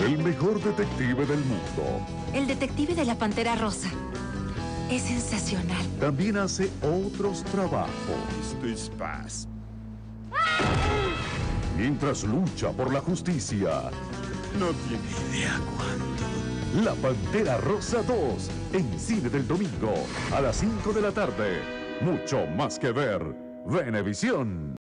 el mejor detective del mundo. El detective de la Pantera Rosa. Es sensacional. También hace otros trabajos. Spaz. Mientras lucha por la justicia. No tiene idea cuándo. La Pantera Rosa 2, en cine del domingo, a las 5 de la tarde. Mucho más que ver. Venevisión.